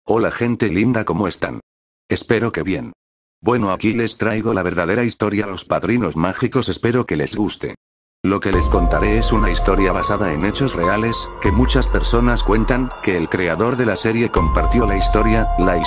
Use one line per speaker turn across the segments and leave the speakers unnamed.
Hola gente linda, ¿cómo están? Espero que bien. Bueno, aquí les traigo la verdadera historia Los Padrinos Mágicos, espero que les guste. Lo que les contaré es una historia basada en hechos reales, que muchas personas cuentan, que el creador de la serie compartió la historia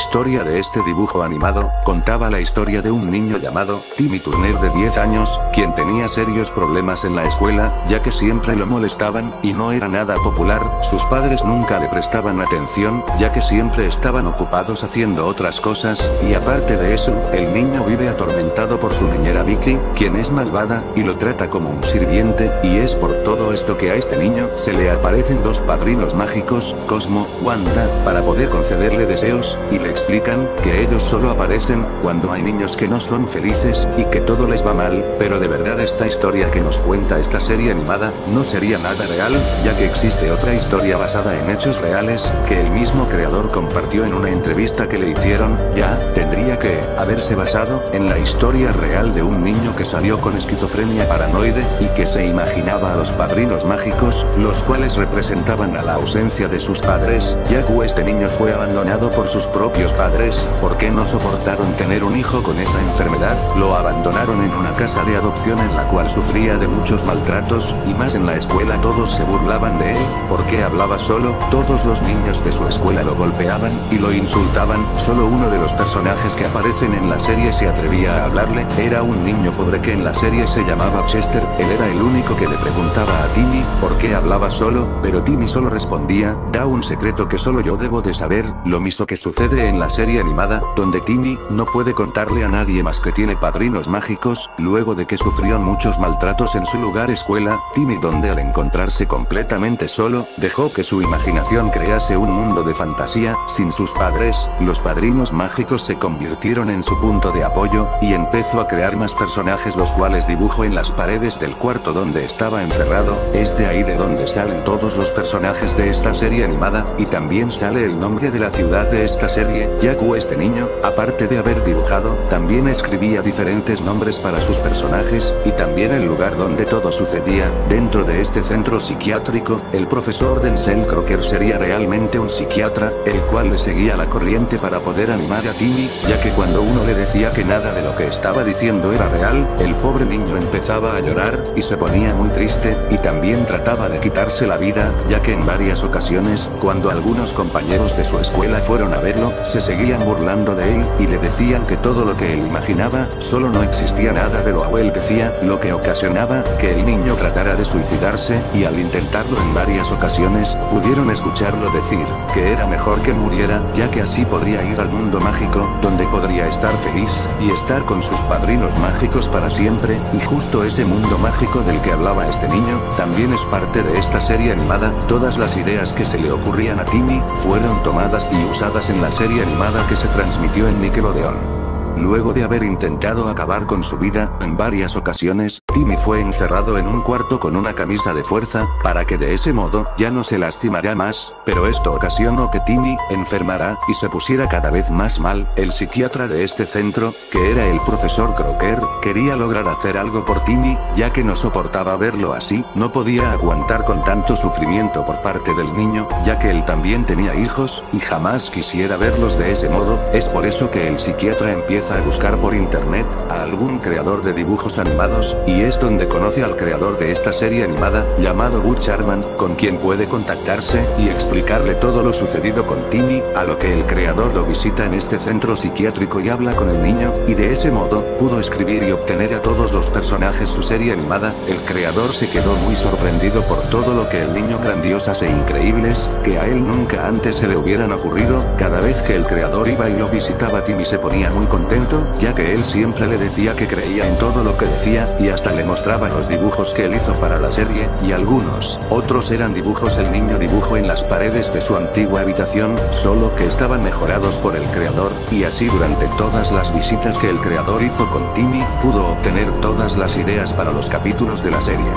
de este dibujo animado, contaba la historia de un niño llamado Timmy Turner de 10 años, quien tenía serios problemas en la escuela, ya que siempre lo molestaban, y no era nada popular, sus padres nunca le prestaban atención, ya que siempre estaban ocupados haciendo otras cosas, y aparte de eso, el niño vive atormentado por su niñera Vicky, quien es malvada, y lo trata como un sirviente. Y es por todo esto que a este niño se le aparecen dos padrinos mágicos, Cosmo, Wanda, para poder concederle deseos, y le explican que ellos solo aparecen cuando hay niños que no son felices, y que todo les va mal, pero de verdad esta historia que nos cuenta esta serie animada, no sería nada real, ya que existe otra historia basada en hechos reales, que el mismo creador compartió en una entrevista que le hicieron, ya, tendría que haberse basado en la historia real de un niño que salió con esquizofrenia paranoide, y que se imaginaba a los padrinos mágicos, los cuales representaban a la ausencia de sus padres, ya que este niño fue abandonado por sus propios padres, porque no soportaron tener un hijo con esa enfermedad, lo abandonaron en una casa de adopción en la cual sufría de muchos maltratos, y más en la escuela todos se burlaban de él, porque hablaba solo, todos los niños de su escuela lo golpeaban, y lo insultaban, solo uno de los personajes que aparecen en la serie se atrevía a hablarle, era un niño pobre que en la serie se llamaba Chester, él era el único que le preguntaba a Timmy, ¿por qué hablaba solo? Pero Timmy solo respondía, da un secreto que solo yo debo de saber, lo mismo que sucede en la serie animada, donde Timmy no puede contarle a nadie más que tiene padrinos mágicos, luego de que sufrió muchos maltratos en su lugar escuela, Timmy donde al encontrarse completamente solo, dejó que su imaginación crease un mundo de fantasía, sin sus padres, los padrinos mágicos se convirtieron en su punto de apoyo, y empezó a crear más personajes los cuales dibujó en las paredes del cuarto donde estaba encerrado, es de ahí de donde salen todos los personajes de esta serie animada, y también sale el nombre de la ciudad de esta serie, ya que este niño, aparte de haber dibujado, también escribía diferentes nombres para sus personajes, y también el lugar donde todo sucedía, dentro de este centro psiquiátrico, el profesor Denzel Crocker sería realmente un psiquiatra, el cual le seguía la corriente para poder animar a Timmy, ya que cuando uno le decía que nada de lo que estaba diciendo era real, el pobre niño empezaba a llorar, y se ponía muy triste, y también trataba de quitarse la vida, ya que en varias ocasiones, cuando algunos compañeros de su escuela fueron a verlo, se seguían burlando de él, y le decían que todo lo que él imaginaba, solo no existía nada de lo que él decía, lo que ocasionaba que el niño tratara de suicidarse, y al intentarlo en varias ocasiones, pudieron escucharlo decir, que era mejor que muriera, ya que así podría ir al mundo mágico, donde podría estar feliz, y estar con sus padrinos mágicos para siempre, y justo ese mundo mágico del que hablaba este niño, también es parte de esta serie animada, todas las ideas que se le ocurrían a Timmy, fueron tomadas y usadas en la serie animada que se transmitió en Nickelodeon. Luego de haber intentado acabar con su vida, en varias ocasiones, Timmy fue encerrado en un cuarto con una camisa de fuerza, para que de ese modo, ya no se lastimará más, pero esto ocasionó que Timmy, enfermara, y se pusiera cada vez más mal, el psiquiatra de este centro, que era el profesor Crocker, quería lograr hacer algo por Timmy, ya que no soportaba verlo así, no podía aguantar con tanto sufrimiento por parte del niño, ya que él también tenía hijos, y jamás quisiera verlos de ese modo, es por eso que el psiquiatra empieza a buscar por internet a algún creador de dibujos animados, y es donde conoce al creador de esta serie animada, llamado Butch Hartman, con quien puede contactarse y explicarle todo lo sucedido con Timmy, a lo que el creador lo visita en este centro psiquiátrico y habla con el niño, y de ese modo, pudo escribir y obtener a todos los personajes su serie animada. El creador se quedó muy sorprendido por todo lo que el niño grandiosas e increíbles, que a él nunca antes se le hubieran ocurrido, cada vez que el creador iba y lo visitaba Timmy se ponía muy contento, ya que él siempre le decía que creía en todo lo que decía, y hasta le mostraba los dibujos que él hizo para la serie, y algunos otros eran dibujos el niño dibujó en las paredes de su antigua habitación, solo que estaban mejorados por el creador, y así durante todas las visitas que el creador hizo con Timmy, pudo obtener todas las ideas para los capítulos de la serie.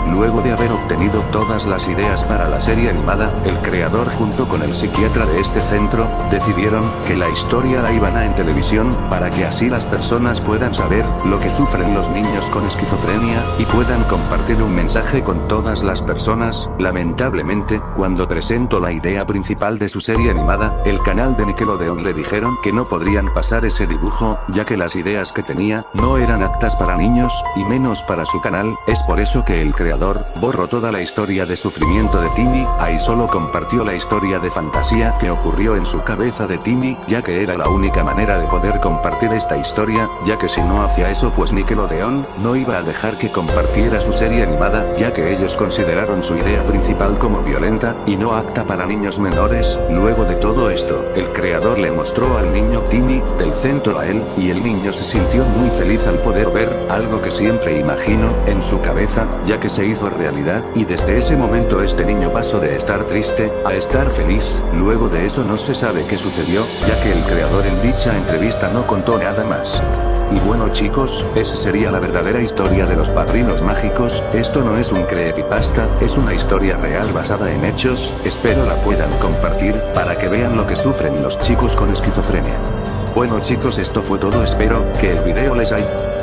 luego de haber obtenido todas las ideas para la serie animada, el creador junto con el psiquiatra de este centro, decidieron que la historia la iban a en televisión, para que así las personas puedan saber lo que sufren los niños con esquizofrenia, y puedan compartir un mensaje con todas las personas. Lamentablemente, cuando presentó la idea principal de su serie animada, el canal de Nickelodeon le dijeron que no podrían pasar ese dibujo, ya que las ideas que tenía, no eran aptas para niños, y menos para su canal. Es por eso que el creador, borró toda la historia de sufrimiento de Timmy, ahí solo compartió la historia de fantasía que ocurrió en su cabeza de Timmy, ya que era la única manera de poder compartir esta historia, ya que si no hacía eso pues Nickelodeon, no iba a dejar que compartiera su serie animada, ya que ellos consideraron su idea principal como violenta, y no apta para niños menores. Luego de todo esto, el creador le mostró al niño Timmy, del centro a él, y el niño se sintió muy feliz al poder ver, algo que siempre imaginó, en su cabeza, ya que se hizo realidad, y desde ese momento este niño pasó de estar triste, a estar feliz. Luego de eso no se sabe qué sucedió, ya que el creador en dicha entrevista no contó nada más. Y bueno chicos, esa sería la verdadera historia de los Padrinos Mágicos. Esto no es un creepypasta, es una historia real basada en hechos. Espero la puedan compartir, para que vean lo que sufren los chicos con esquizofrenia. Bueno chicos, esto fue todo, espero que el video les haya